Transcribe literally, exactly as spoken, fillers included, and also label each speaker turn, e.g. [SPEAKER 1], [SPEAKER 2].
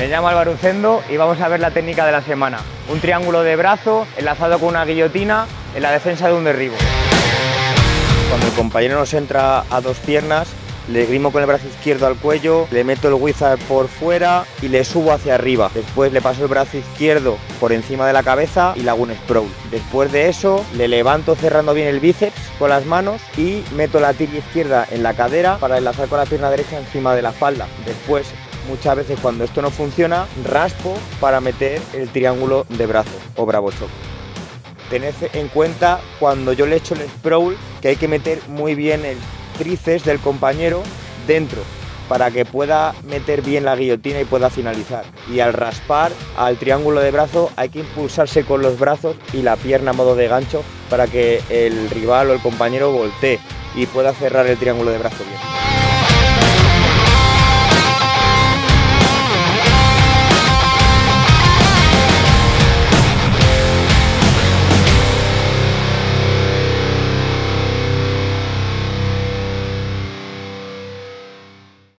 [SPEAKER 1] Me llamo Álvaro Ucendo y vamos a ver la técnica de la semana. Un triángulo de brazo enlazado con una guillotina en la defensa de un derribo. Cuando el compañero nos entra a dos piernas, le grimo con el brazo izquierdo al cuello, le meto el wizard por fuera y le subo hacia arriba. Después le paso el brazo izquierdo por encima de la cabeza y le hago un sprawl. Después de eso le levanto cerrando bien el bíceps con las manos y meto la tibia izquierda en la cadera para enlazar con la pierna derecha encima de la espalda. Después, muchas veces cuando esto no funciona, raspo para meter el triángulo de brazo o bravo choc. Tened en cuenta cuando yo le echo el sprawl que hay que meter muy bien el tríceps del compañero dentro para que pueda meter bien la guillotina y pueda finalizar. Y al raspar al triángulo de brazo hay que impulsarse con los brazos y la pierna a modo de gancho para que el rival o el compañero voltee y pueda cerrar el triángulo de brazo bien.